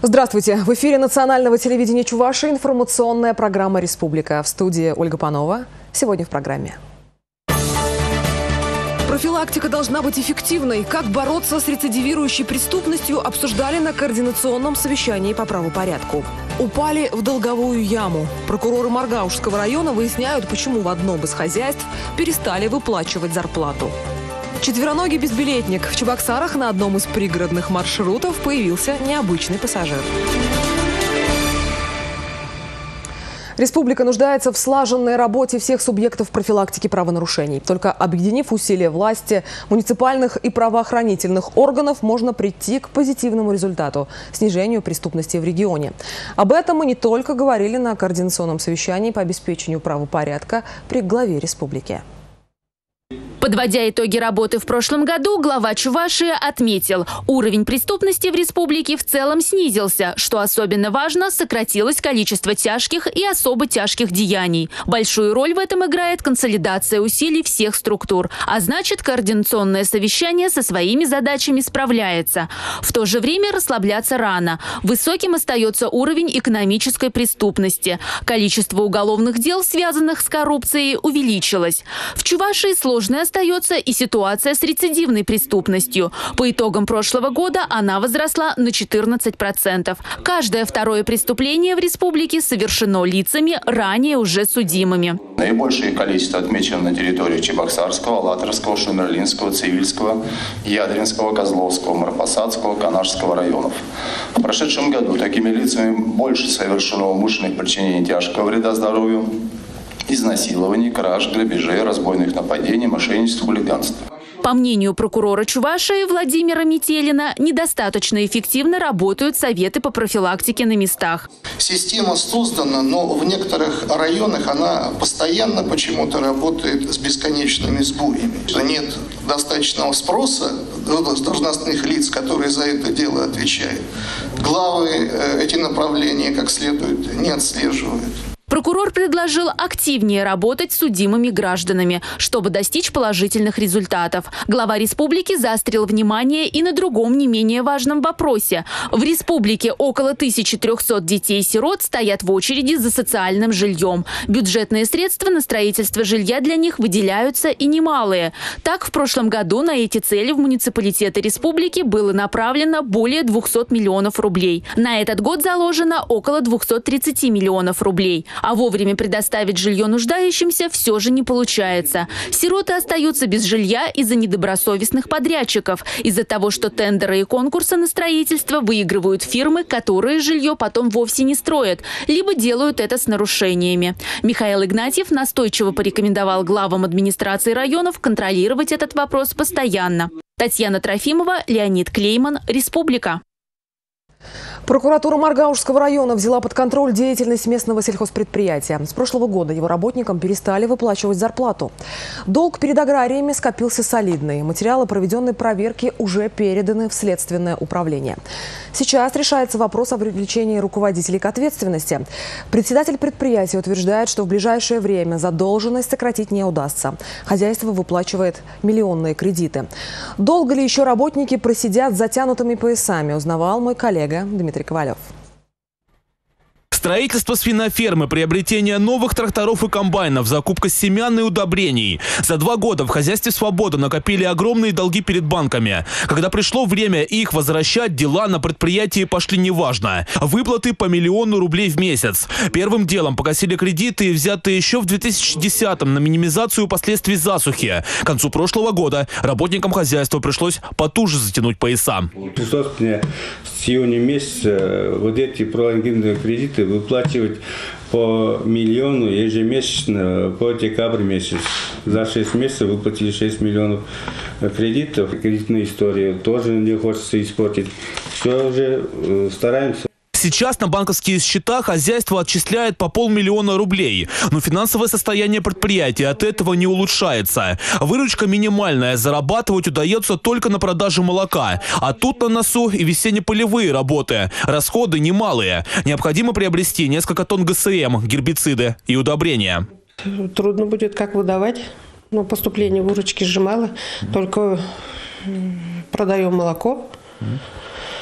Здравствуйте! В эфире национального телевидения Чувашии информационная программа «Республика». В студии Ольга Панова. Сегодня в программе. Профилактика должна быть эффективной. Как бороться с рецидивирующей преступностью, обсуждали на координационном совещании по правопорядку. Упали в долговую яму. Прокуроры Маргаушского района выясняют, почему в одном из хозяйств перестали выплачивать зарплату. Четвероногий безбилетник. В Чебоксарах на одном из пригородных маршрутов появился необычный пассажир. Республика нуждается в слаженной работе всех субъектов профилактики правонарушений. Только объединив усилия власти, муниципальных и правоохранительных органов, можно прийти к позитивному результату – снижению преступности в регионе. Об этом мы не только говорили на координационном совещании по обеспечению правопорядка при главе республики. Подводя итоги работы в прошлом году, глава Чувашии отметил, уровень преступности в республике в целом снизился. Что особенно важно, сократилось количество тяжких и особо тяжких деяний. Большую роль в этом играет консолидация усилий всех структур. А значит, координационное совещание со своими задачами справляется. В то же время расслабляться рано. Высоким остается уровень экономической преступности. Количество уголовных дел, связанных с коррупцией, увеличилось. В Чувашии сложная остается и ситуация с рецидивной преступностью. По итогам прошлого года она возросла на 14%. Каждое второе преступление в республике совершено лицами, ранее уже судимыми. Наибольшее количество отмечено на территории Чебоксарского, Алатырского, Шумерлинского, Цивильского, Ядринского, Козловского, Марпасадского, Канашского районов. В прошедшем году такими лицами больше совершено умышленных причинений тяжкого вреда здоровью, изнасилований, краж, грабежей, разбойных нападений, мошенничеств, хулиганства. По мнению прокурора Чувашии Владимира Метелина, недостаточно эффективно работают советы по профилактике на местах. Система создана, но в некоторых районах она постоянно почему-то работает с бесконечными сбоями. Нет достаточного спроса должностных лиц, которые за это дело отвечают. Главы эти направления как следует не отслеживают. Прокурор предложил активнее работать с судимыми гражданами, чтобы достичь положительных результатов. Глава республики заострил внимание и на другом не менее важном вопросе. В республике около 1300 детей-сирот стоят в очереди за социальным жильем. Бюджетные средства на строительство жилья для них выделяются и немалые. Так, в прошлом году на эти цели в муниципалитеты республики было направлено более 200 миллионов рублей. На этот год заложено около 230 миллионов рублей. А вовремя предоставить жилье нуждающимся все же не получается. Сироты остаются без жилья из-за недобросовестных подрядчиков, из-за того, что тендеры и конкурсы на строительство выигрывают фирмы, которые жилье потом вовсе не строят, либо делают это с нарушениями. Михаил Игнатьев настойчиво порекомендовал главам администрации районов контролировать этот вопрос постоянно. Татьяна Трофимова, Леонид Клейман, Республика. Прокуратура Маргаушского района взяла под контроль деятельность местного сельхозпредприятия. С прошлого года его работникам перестали выплачивать зарплату. Долг перед аграриями скопился солидный. Материалы проведенной проверки уже переданы в следственное управление. Сейчас решается вопрос о привлечении руководителей к ответственности. Председатель предприятия утверждает, что в ближайшее время задолженность сократить не удастся. Хозяйство выплачивает миллионные кредиты. Долго ли еще работники просидят с затянутыми поясами, узнавал мой коллега Дмитрий Ковалев. Строительство свинофермы, приобретение новых тракторов и комбайнов, закупка семян и удобрений. За 2 года в хозяйстве «Свобода» накопили огромные долги перед банками. Когда пришло время их возвращать, дела на предприятии пошли неважно. Выплаты по 1 000 000 рублей в месяц. Первым делом погасили кредиты, взятые еще в 2010-м на минимизацию последствий засухи. К концу прошлого года работникам хозяйства пришлось потуже затянуть пояса. С июня месяца вот эти пролонгированные кредиты выплачивать по 1 миллиону ежемесячно по декабрь месяц. За 6 месяцев выплатили 6 миллионов кредитов. Кредитная история тоже не хочется испортить. Все уже стараемся. Сейчас на банковские счета хозяйство отчисляет по 500 000 рублей. Но финансовое состояние предприятия от этого не улучшается. Выручка минимальная, зарабатывать удается только на продаже молока. А тут на носу и весенне-полевые работы. Расходы немалые. Необходимо приобрести несколько тонн ГСМ, гербициды и удобрения. Трудно будет как выдавать. Но поступление выручки же мало. Только продаем молоко.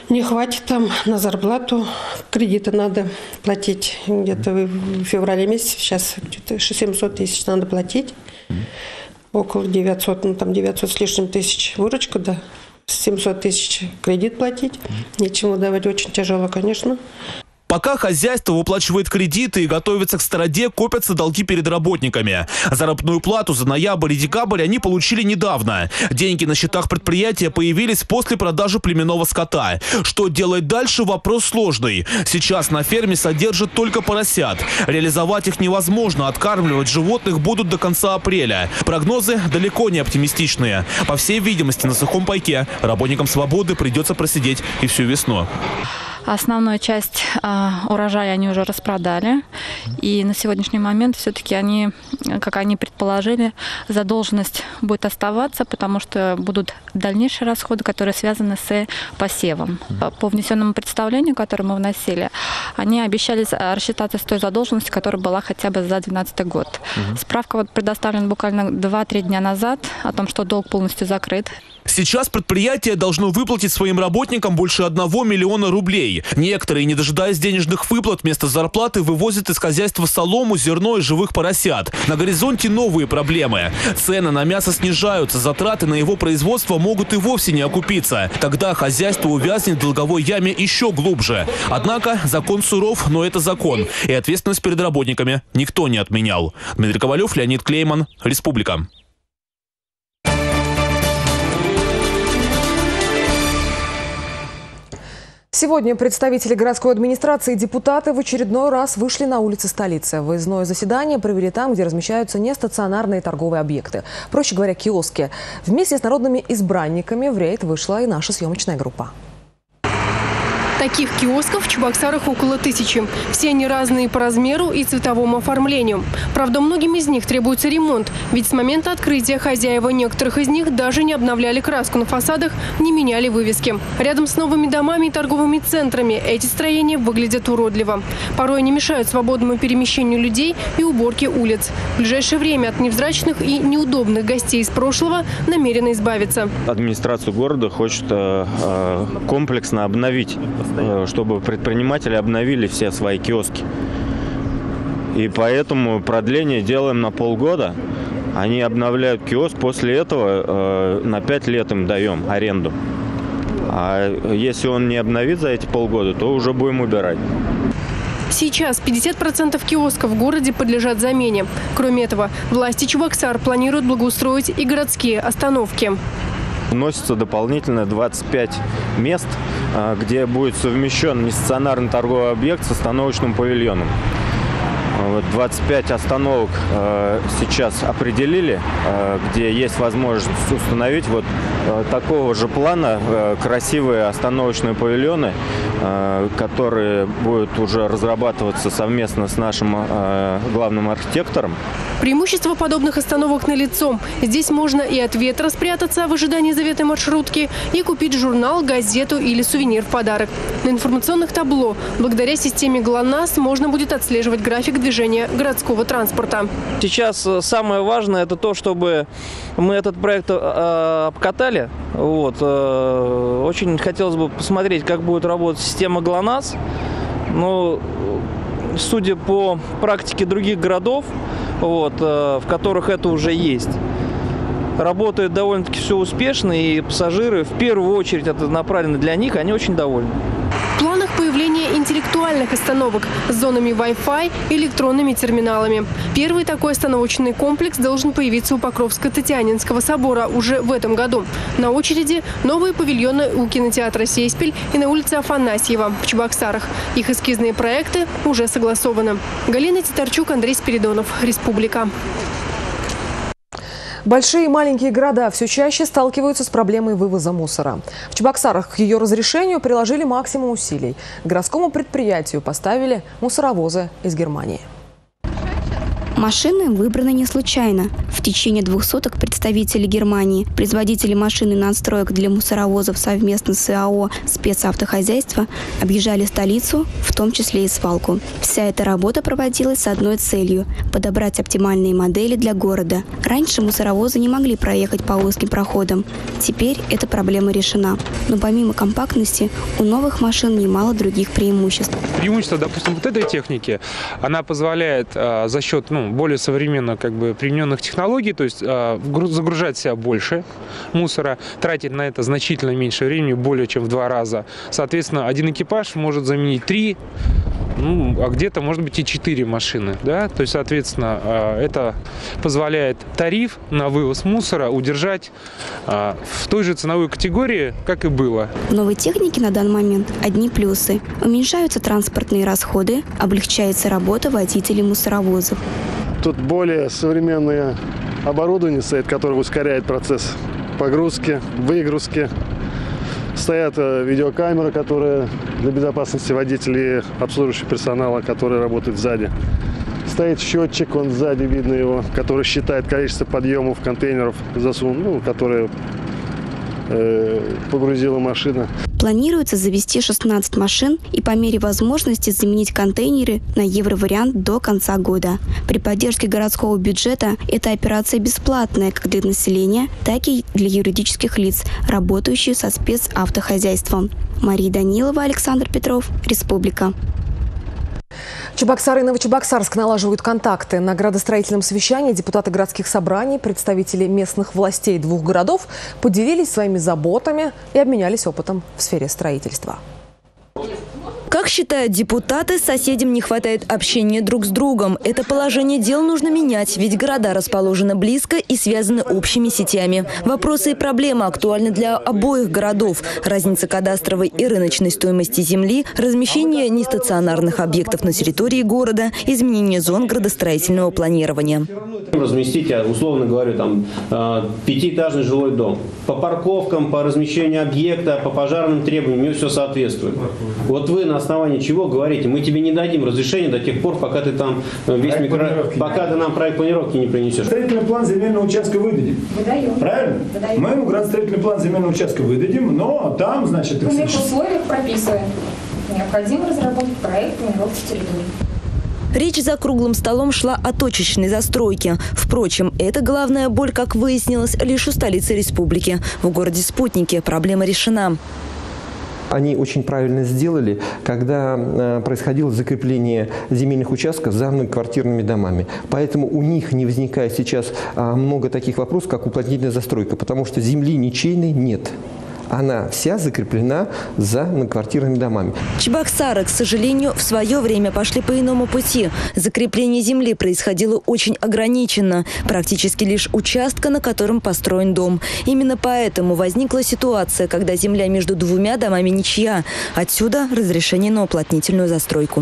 Не хватит там на зарплату, кредиты надо платить. Где-то в феврале месяце, сейчас где-то 700 тысяч надо платить. Около 900, ну там 900 с лишним тысяч выручка, да. 700 тысяч кредит платить. Нечему давать, очень тяжело, конечно. Пока хозяйство выплачивает кредиты и готовится к стороде, копятся долги перед работниками. Заработную плату за ноябрь и декабрь они получили недавно. Деньги на счетах предприятия появились после продажи племенного скота. Что делать дальше – вопрос сложный. Сейчас на ферме содержат только поросят. Реализовать их невозможно, откармливать животных будут до конца апреля. Прогнозы далеко не оптимистичные. По всей видимости, на сухом пайке работникам «Свободы» придется просидеть и всю весну. Основную часть урожая они уже распродали. И на сегодняшний момент все-таки они, как они предположили, задолженность будет оставаться, потому что будут дальнейшие расходы, которые связаны с посевом. По внесенному представлению, которое мы вносили, они обещали рассчитаться с той задолженностью, которая была хотя бы за 2012 год. Справка вот предоставлена буквально 2-3 дня назад о том, что долг полностью закрыт. Сейчас предприятие должно выплатить своим работникам больше 1 миллиона рублей. Некоторые, не дожидаясь денежных выплат, вместо зарплаты вывозят из хозяйства солому, зерно и живых поросят. На горизонте новые проблемы. Цены на мясо снижаются, затраты на его производство могут и вовсе не окупиться. Тогда хозяйство увязнет в долговой яме еще глубже. Однако закон суров, но это закон. И ответственность перед работниками никто не отменял. Дмитрий Ковалев, Леонид Клейман, Республика. Сегодня представители городской администрации и депутаты в очередной раз вышли на улицы столицы. Выездное заседание провели там, где размещаются нестационарные торговые объекты. Проще говоря, киоски. Вместе с народными избранниками в рейд вышла и наша съемочная группа. Таких киосков в Чебоксарах около 1000. Все они разные по размеру и цветовому оформлению. Правда, многим из них требуется ремонт, ведь с момента открытия хозяева некоторых из них даже не обновляли краску на фасадах, не меняли вывески. Рядом с новыми домами и торговыми центрами эти строения выглядят уродливо. Порой они мешают свободному перемещению людей и уборке улиц. В ближайшее время от невзрачных и неудобных гостей из прошлого намерены избавиться. Администрация города хочет комплексно обновить, чтобы предприниматели обновили все свои киоски. И поэтому продление делаем на полгода. Они обновляют киоск, после этого на 5 лет им даем аренду. А если он не обновит за эти полгода, то уже будем убирать. Сейчас 50% киосков в городе подлежат замене. Кроме этого, власти Чебоксар планируют благоустроить и городские остановки. Вносится дополнительно 25 мест, где будет совмещен нестационарный торговый объект с остановочным павильоном. 25 остановок сейчас определили, где есть возможность установить вот такого же плана красивые остановочные павильоны, которые будут уже разрабатываться совместно с нашим главным архитектором. Преимущество подобных остановок налицо. Здесь можно и от ветра спрятаться в ожидании заветной маршрутки, и купить журнал, газету или сувенир в подарок. На информационных табло благодаря системе ГЛОНАСС можно будет отслеживать график движения городского транспорта. Сейчас самое важное – это то, чтобы мы этот проект обкатали. Очень хотелось бы посмотреть, как будет работать система ГЛОНАСС. Но судя по практике других городов, в которых это уже есть, работает довольно-таки все успешно, и пассажиры, в первую очередь, это направлено для них, они очень довольны. В планах появление интеллектуальных остановок с зонами Wi-Fi и электронными терминалами. Первый такой остановочный комплекс должен появиться у Покровско-Татьянинского собора уже в этом году. На очереди новые павильоны у кинотеатра «Сейспель» и на улице Афанасьева в Чебоксарах. Их эскизные проекты уже согласованы. Галина Титарчук, Андрей Спиридонов, Республика. Большие и маленькие города все чаще сталкиваются с проблемой вывоза мусора. В Чебоксарах к ее разрешению приложили максимум усилий. К городскому предприятию поставили мусоровозы из Германии. Машины выбраны не случайно. В течение 2 суток представители Германии, производители машин и надстроек для мусоровозов совместно с ИАО «Спецавтохозяйство» объезжали столицу, в том числе и свалку. Вся эта работа проводилась с одной целью – подобрать оптимальные модели для города. Раньше мусоровозы не могли проехать по узким проходам. Теперь эта проблема решена. Но помимо компактности, у новых машин немало других преимуществ. Преимущество, допустим, вот этой техники, она позволяет за счет более современно примененных технологий, то есть загружать в себя больше мусора, тратить на это значительно меньше времени, более чем в 2 раза. Соответственно, один экипаж может заменить 3, а где-то, может быть, и 4 машины. Да? То есть, соответственно, это позволяет тариф на вывоз мусора удержать в той же ценовой категории, как и было. В новой технике на данный момент одни плюсы. Уменьшаются транспортные расходы, облегчается работа водителей мусоровозов. Тут более современное оборудование стоит, которое ускоряет процесс погрузки, выгрузки. Стоят видеокамеры, которые для безопасности водителей и обслуживающего персонала, который работает сзади. Стоит счетчик, он сзади, видно его, который считает количество подъемов контейнеров, которые погрузила машина. Планируется завести 16 машин и по мере возможности заменить контейнеры на евровариант до конца года. При поддержке городского бюджета эта операция бесплатная как для населения, так и для юридических лиц, работающих со спецавтохозяйством. Мария Данилова, Александр Петров, Республика. Чебоксары и Новочебоксарск налаживают контакты. На градостроительном совещании депутаты городских собраний, представители местных властей 2 городов поделились своими заботами и обменялись опытом в сфере строительства. Как считают депутаты, соседям не хватает общения друг с другом. Это положение дел нужно менять, ведь города расположены близко и связаны общими сетями. Вопросы и проблемы актуальны для обоих городов. Разница кадастровой и рыночной стоимости земли, размещение нестационарных объектов на территории города, изменение зон градостроительного планирования. Разместить, условно говорю, 5-этажный жилой дом. По парковкам, по размещению объекта, по пожарным требованиям, мне все соответствует. Вот вы на основании чего говорите? Мы тебе не дадим разрешения до тех пор, пока ты там пока ты нам проект планировки не принесешь. Строительный план земельного участка выдадим. Выдаем. Правильно? Выдаем. Мы ему градостроительный план земельного участка выдадим, но там, значит... Мы в условиях прописываем. Необходимо разработать проект планировки территории. Речь за круглым столом шла о точечной застройке. Впрочем, это главная боль, как выяснилось, лишь у столицы республики. В городе Спутнике проблема решена. Они очень правильно сделали, когда происходило закрепление земельных участков за многоквартирными домами. Поэтому у них не возникает сейчас много таких вопросов, как уплотнительная застройка, потому что земли ничейной нет. Она вся закреплена за многоквартирными домами. Чебоксары, к сожалению, в свое время пошли по иному пути. Закрепление земли происходило очень ограниченно. Практически лишь участка, на котором построен дом. Именно поэтому возникла ситуация, когда земля между 2 домами ничья. Отсюда разрешение на уплотнительную застройку.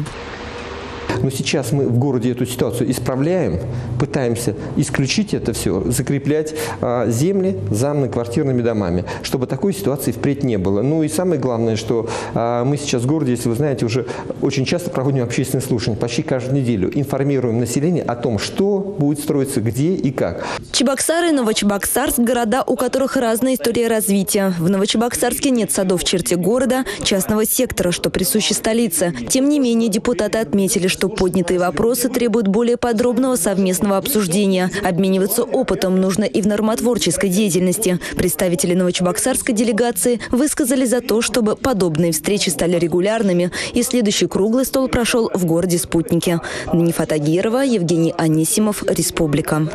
Но сейчас мы в городе эту ситуацию исправляем, пытаемся исключить это все, закреплять земли за многоквартирными домами, чтобы такой ситуации впредь не было. Ну и самое главное, что мы сейчас в городе, если вы знаете, уже очень часто проводим общественные слушания, почти каждую неделю информируем население о том, что будет строиться, где и как. Чебоксары и Новочебоксарск – города, у которых разная история развития. В Новочебоксарске нет садов в черте города, частного сектора, что присуще столице. Тем не менее, депутаты отметили, что поднятые вопросы требуют более подробного совместного обсуждения. Обмениваться опытом нужно и в нормотворческой деятельности. Представители новочебоксарской делегации высказали за то, чтобы подобные встречи стали регулярными, и следующий круглый стол прошел в городе Спутнике. Нанифат Агирова, Евгений Анисимов, Республика.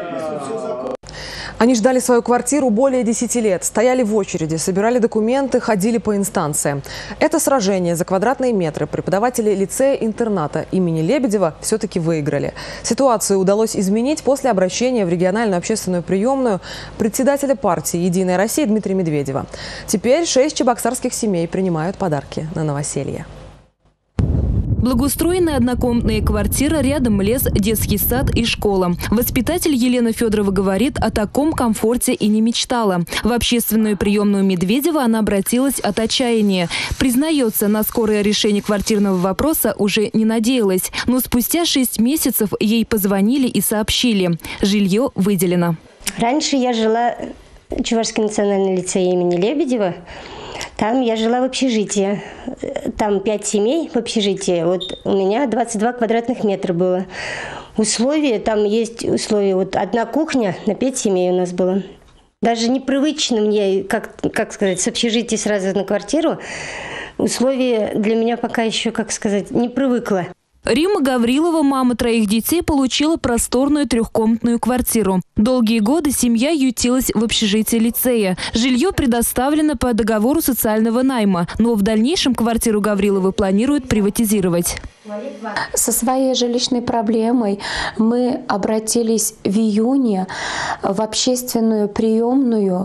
Они ждали свою квартиру более 10 лет, стояли в очереди, собирали документы, ходили по инстанциям. Это сражение за квадратные метры преподаватели лицея-интерната имени Лебедева все-таки выиграли. Ситуацию удалось изменить после обращения в региональную общественную приемную председателя партии «Единая Россия» Дмитрия Медведева. Теперь 6 чебоксарских семей принимают подарки на новоселье. Благоустроенная однокомнатная квартира, рядом лес, детский сад и школа. Воспитатель Елена Федорова говорит, о таком комфорте и не мечтала. В общественную приемную Медведева она обратилась от отчаяния. Признается, на скорое решение квартирного вопроса уже не надеялась. Но спустя 6 месяцев ей позвонили и сообщили – жилье выделено. Раньше я жила в Чувашский национальный лицей имени Лебедева. Там я жила в общежитии. Там 5 семей в общежитии. Вот у меня 22 квадратных метра было. Условия, там есть условия. Вот одна кухня на 5 семей у нас было. Даже непривычно мне, как сказать, с общежития сразу на квартиру. Условия для меня пока еще, как сказать, не привыкла. Римма Гаврилова, мама 3 детей, получила просторную 3-комнатную квартиру. Долгие годы семья ютилась в общежитии лицея. Жилье предоставлено по договору социального найма, но в дальнейшем квартиру Гавриловы планируют приватизировать. Со своей жилищной проблемой мы обратились в июне в общественную приемную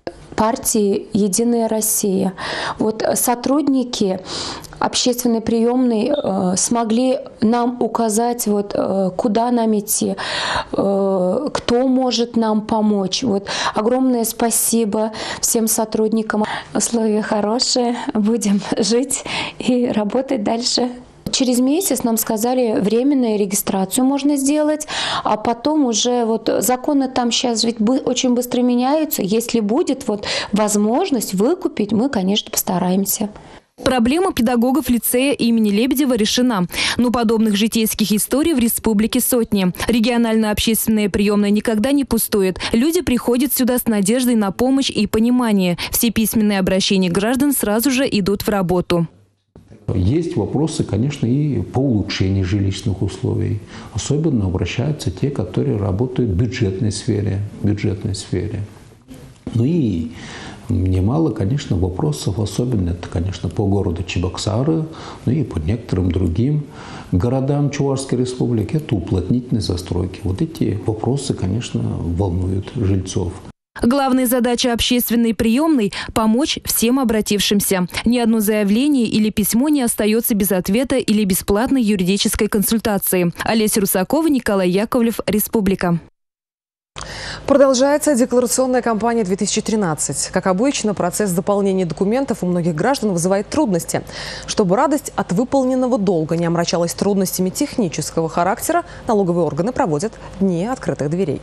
партии «Единая Россия». Вот сотрудники общественной приемной смогли нам указать, куда нам идти, кто может нам помочь. Огромное спасибо всем сотрудникам. Условия хорошие, будем жить и работать дальше. Через месяц нам сказали, временную регистрацию можно сделать, а потом уже законы там сейчас ведь очень быстро меняются. Если будет возможность выкупить, мы, конечно, постараемся. Проблема педагогов лицея имени Лебедева решена. Но подобных житейских историй в республике сотни. Региональная общественная приемная никогда не пустует. Люди приходят сюда с надеждой на помощь и понимание. Все письменные обращения граждан сразу же идут в работу. Есть вопросы, конечно, и по улучшению жилищных условий. Особенно обращаются те, которые работают в бюджетной сфере. Ну и немало, конечно, вопросов, особенно это, конечно, по городу Чебоксары, ну и по некоторым другим городам Чувашской республики. Это уплотнительные застройки. Вот эти вопросы, конечно, волнуют жильцов. Главная задача общественной приемной – помочь всем обратившимся. Ни одно заявление или письмо не остается без ответа или бесплатной юридической консультации. Олеся Русакова, Николай Яковлев, Республика. Продолжается декларационная кампания 2013. Как обычно, процесс заполнения документов у многих граждан вызывает трудности. Чтобы радость от выполненного долга не омрачалась трудностями технического характера, налоговые органы проводят дни открытых дверей.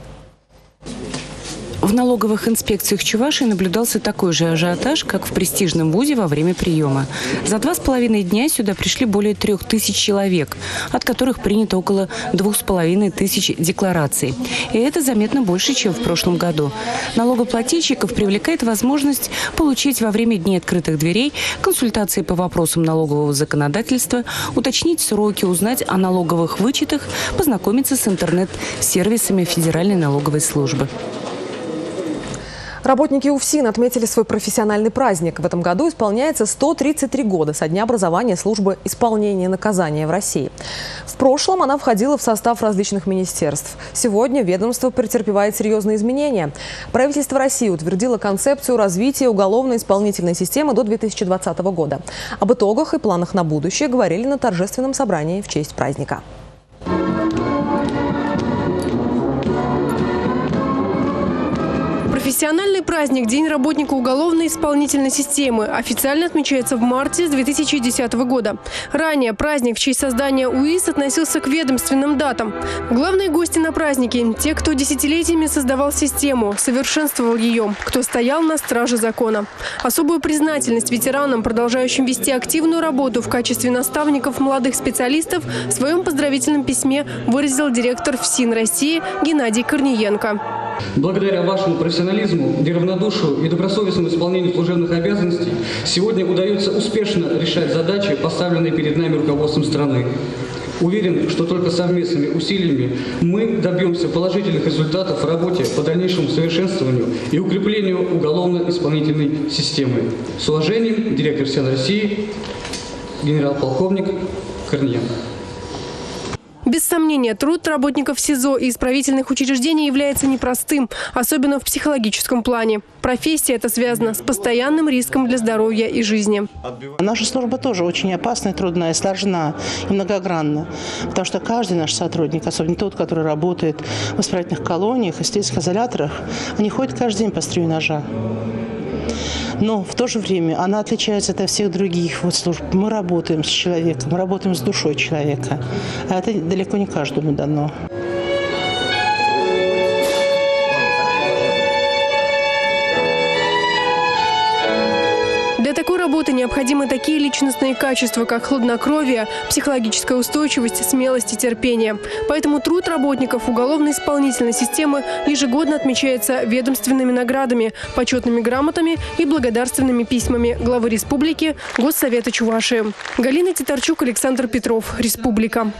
В налоговых инспекциях Чувашии наблюдался такой же ажиотаж, как в престижном вузе во время приема. За 2,5 дня сюда пришли более 3000 человек, от которых принято около 2500 деклараций. И это заметно больше, чем в прошлом году. Налогоплательщиков привлекает возможность получить во время дней открытых дверей консультации по вопросам налогового законодательства, уточнить сроки, узнать о налоговых вычетах, познакомиться с интернет-сервисами Федеральной налоговой службы. Работники УФСИН отметили свой профессиональный праздник. В этом году исполняется 133 года со дня образования службы исполнения наказания в России. В прошлом она входила в состав различных министерств. Сегодня ведомство претерпевает серьезные изменения. Правительство России утвердило концепцию развития уголовно-исполнительной системы до 2020 года. Об итогах и планах на будущее говорили на торжественном собрании в честь праздника. Профессиональный праздник «День работника уголовно-исполнительной системы» официально отмечается в марте 2010 года. Ранее праздник в честь создания УИС относился к ведомственным датам. Главные гости на празднике – те, кто десятилетиями создавал систему, совершенствовал ее, кто стоял на страже закона. Особую признательность ветеранам, продолжающим вести активную работу в качестве наставников молодых специалистов, в своем поздравительном письме выразил директор ФСИН России Геннадий Корниенко. Благодаря вашему профессионализму, неравнодушию и добросовестному исполнению служебных обязанностей сегодня удается успешно решать задачи, поставленные перед нами руководством страны. Уверен, что только совместными усилиями мы добьемся положительных результатов в работе по дальнейшему совершенствованию и укреплению уголовно-исполнительной системы. С уважением, директор ФСИН России, генерал-полковник Корниенко. Без сомнения, труд работников СИЗО и исправительных учреждений является непростым, особенно в психологическом плане. Профессия эта связана с постоянным риском для здоровья и жизни. Наша служба тоже очень опасная, трудная, сложна и многогранна. Потому что каждый наш сотрудник, особенно тот, который работает в исправительных колониях и следственных изоляторах, они ходят каждый день по острию ножа. Но в то же время она отличается от всех других служб. Мы работаем с человеком, мы работаем с душой человека. А это далеко не каждому дано. Для такой работы необходимы такие личностные качества, как хладнокровие, психологическая устойчивость, смелость и терпение. Поэтому труд работников уголовно-исполнительной системы ежегодно отмечается ведомственными наградами, почетными грамотами и благодарственными письмами главы республики, Госсовета Чувашии. Галина Титарчук, Александр Петров. Республика.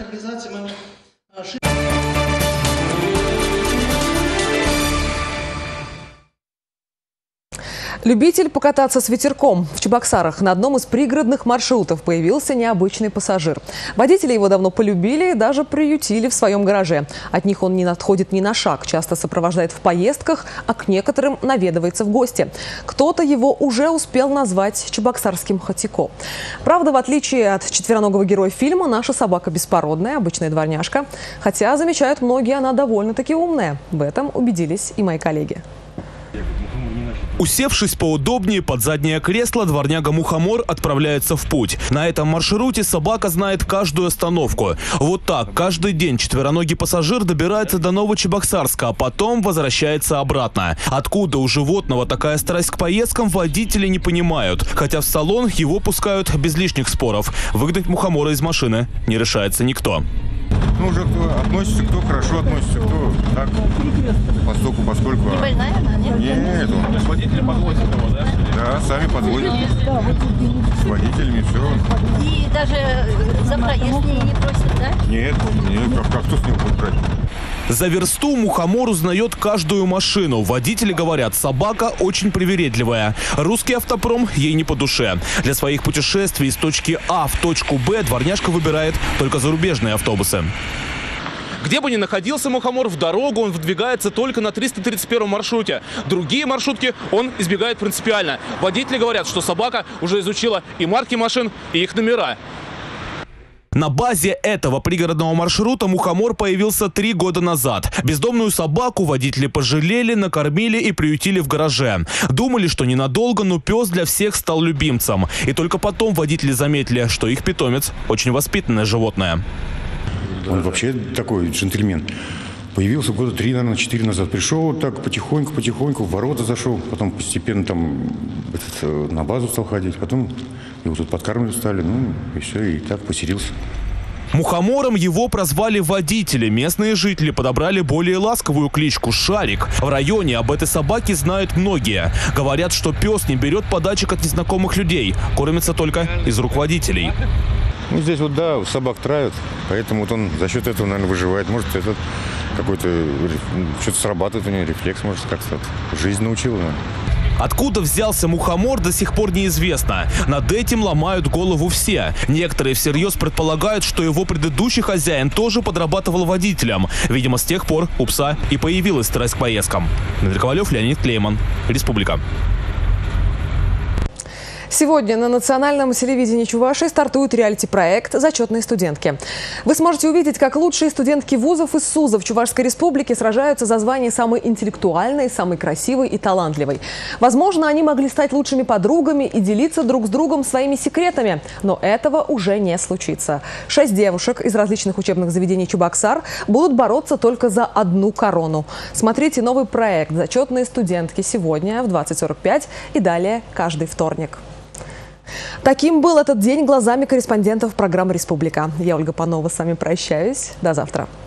Любитель покататься с ветерком. В Чебоксарах на одном из пригородных маршрутов появился необычный пассажир. Водители его давно полюбили и даже приютили в своем гараже. От них он не отходит ни на шаг, часто сопровождает в поездках, а к некоторым наведывается в гости. Кто-то его уже успел назвать чебоксарским Хатико. Правда, в отличие от четвероногого героя фильма, наша собака беспородная, обычная дворняжка. Хотя, замечают многие, она довольно-таки умная. В этом убедились и мои коллеги. Усевшись поудобнее под заднее кресло, дворняга Мухомор отправляется в путь. На этом маршруте собака знает каждую остановку. Вот так каждый день четвероногий пассажир добирается до Новочебоксарска, а потом возвращается обратно. Откуда у животного такая страсть к поездкам, водители не понимают. Хотя в салон его пускают без лишних споров. Выгнать Мухомора из машины не решается никто. Ну, уже кто относится, кто хорошо относится, кто так, поскольку. Не больная она, нет? Нет. Водители подвозят его, да? Да, сами подвозят. С водителями все. И даже за проезд не просят, да? Нет, как кто с него будет брать? За версту Мухомор узнает каждую машину. Водители говорят, собака очень привередливая. Русский автопром ей не по душе. Для своих путешествий из точки А в точку Б дворняжка выбирает только зарубежные автобусы. Где бы ни находился Мухомор, в дорогу он выдвигается только на 331 маршруте. Другие маршрутки он избегает принципиально. Водители говорят, что собака уже изучила и марки машин, и их номера. На базе этого пригородного маршрута Мухомор появился 3 года назад. Бездомную собаку водители пожалели, накормили и приютили в гараже. Думали, что ненадолго, но пес для всех стал любимцем. И только потом водители заметили, что их питомец очень воспитанное животное. Он вообще такой джентльмен. Появился года 3, наверное, 4 назад. Пришел вот так потихоньку, в ворота зашел. Потом постепенно там на базу стал ходить. Потом его тут подкармливать стали. Ну и все, и так поселился. Мухомором его прозвали водители. Местные жители подобрали более ласковую кличку «Шарик». В районе об этой собаке знают многие. Говорят, что пес не берет подачек от незнакомых людей. Кормится только из рук водителей. Ну, здесь вот, да, собак травят, поэтому вот он за счет этого, наверное, выживает. Может, этот какой-то, что-то срабатывает у него, рефлекс, может, как-то жизнь научила, наверное. Откуда взялся Мухомор, до сих пор неизвестно. Над этим ломают голову все. Некоторые всерьез предполагают, что его предыдущий хозяин тоже подрабатывал водителем. Видимо, с тех пор у пса и появилась страсть к поездкам. Дмитрий Ковалев, Леонид Клейман. Республика. Сегодня на национальном телевидении Чувашии стартует реалити-проект «Зачетные студентки». Вы сможете увидеть, как лучшие студентки вузов и СУЗов Чувашской республики сражаются за звание самой интеллектуальной, самой красивой и талантливой. Возможно, они могли стать лучшими подругами и делиться друг с другом своими секретами. Но этого уже не случится. 6 девушек из различных учебных заведений Чебоксар будут бороться только за одну корону. Смотрите новый проект «Зачетные студентки» сегодня в 20:45 и далее каждый вторник. Таким был этот день глазами корреспондентов программы «Республика». Я, Ольга Панова, с вами прощаюсь. До завтра.